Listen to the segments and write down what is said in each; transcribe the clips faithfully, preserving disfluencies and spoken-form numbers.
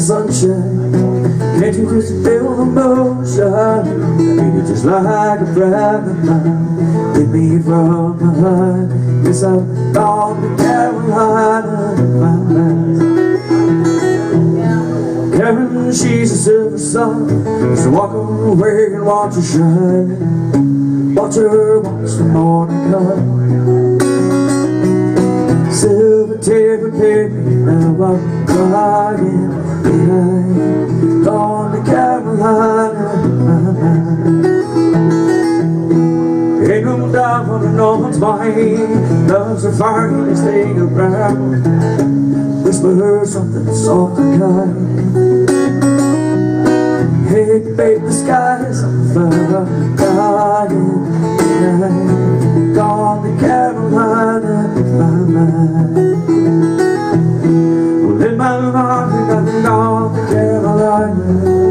sunshine? Can't you just feel the motion? Ain't it just like a breath of mine? Hit me from behind. Yes, I'm gone to Carolina, my man. Karen, she's a silver sun, so walk away and watch her shine. Watch her watch the morning come. Silver table paper, now I'm crying. And I'm gone to Carolina, my mind. Ain't no doubt on no one's mind. Love's the finest thing around. Whisper something soft and kind. Hey babe, the sky's on fire, dying. And I'm gone to Carolina, my mind. Well, in my mind, I'm gone to Carolina.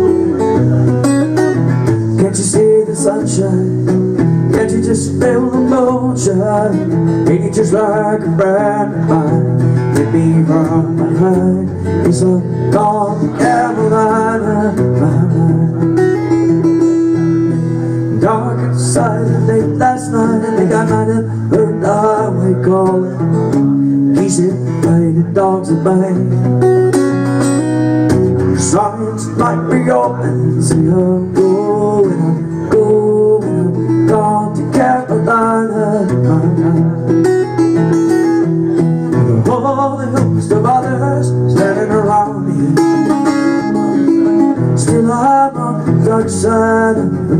Can't you see the sunshine? Can't you just feel the moonshine? Ain't it just like a brand new mind? Hit me from behind. Yes, I'm gone to Carolina, my mind. Dark inside and late last night, I think I might have heard the highway calling. Geese at night and dogs at night. Signs might be open, say I'm going, I'm going, I'm gone to Carolina, my mind. All the host of others standing around me, still I'm on the dark side of the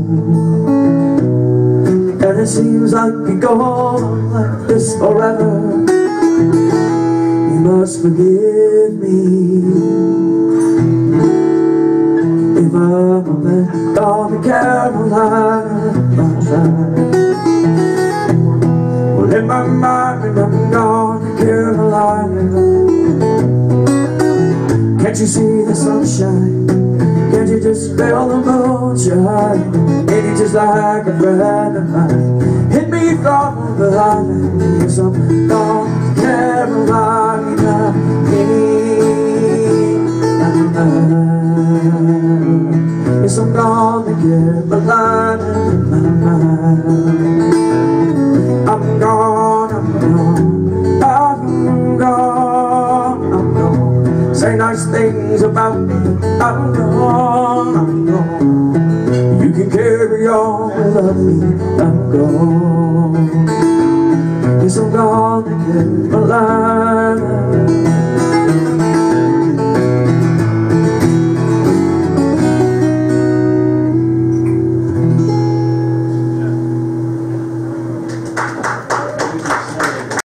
moon. And it seems like it goes on like this forever. You must forgive me if I'm a man gone to Carolina, my mind. Well, in my mind, I'm gone to Carolina. Can't you see the sunshine? Can't you just feel the moonshine? Ain't it just like a friend of mine? Hit me from behind. Yes, I'm gone to Carolina. Yes, I'm gone to Carolina, my mind. I'm gone, I'm gone, I'm gone, I'm gone. Say nice things about me. I'm gone, I'm gone. You can carry on without me. I'm gone. Yes, I'm gone to Carolina.